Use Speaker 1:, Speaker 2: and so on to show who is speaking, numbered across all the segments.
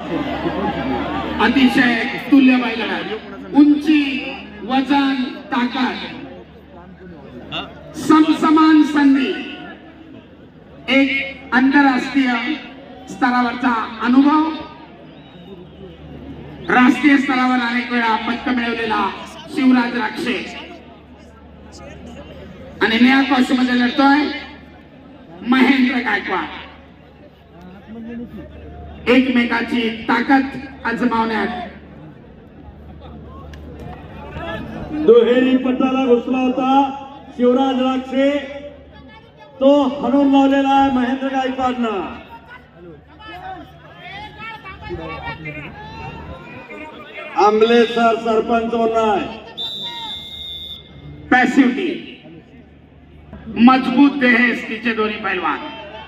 Speaker 1: अतिशय तुल्यबाई लढत, उंची, वजन, ताकद, समसमान संधी, एक आंतरराष्ट्रीय स्तरावरचा अनुभव, राष्ट्रीय स्तरावर अनेक वेळा पदक मिळवलेला शिवराज राक्षे आणि नया कौशमध्ये लढतोय महेंद्र गायकवाड. एकमेकाची ताकद आजमावण्यात
Speaker 2: दुहेरी पट्टाला घुसला होता शिवराज राक्षे, तो हणून लावलेला आहे महेंद्र गायकवाडनं. आंबले सरपंच होणार.
Speaker 1: पॅसिव्हिटी, मजबूत देह तिचे दोन्ही पैलवान.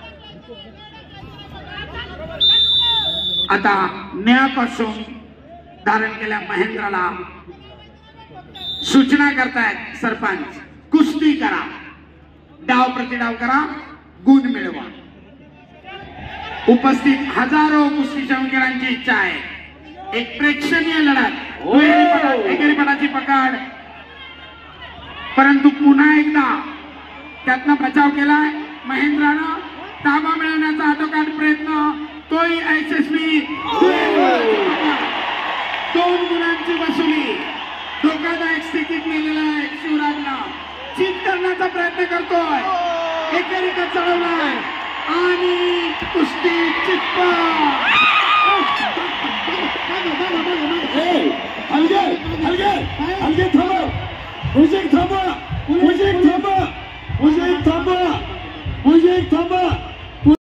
Speaker 1: आता नया कॉस्ट्यूम धारण केल्या महेंद्राला सूचना करतायत सरपंच, कुस्ती करा, डाव प्रतिडाव करा, गुण मिळवा. उपस्थित हजारो कुस्ती शौकीरांची इच्छा आहे एक प्रेक्षणीय लढत, एकेरीपणाची पकड, परंतु पुन्हा एकदा त्यातनं बचाव केलाय महेंद्रानं. ताबा मिळवण्याचा आटोकाट प्रयत्न, तोही यशस्वी. 2 गुणांची वसुली, धोकादायक स्थितीत नेलेला आहे शिवराजनं. चीट करण्याचा प्रयत्न करतोय, एकेरीचा चढवलाय आणि कुस्ती चित्त.
Speaker 2: हलगे थांबा, म्युझिक थांबा, म्युझिक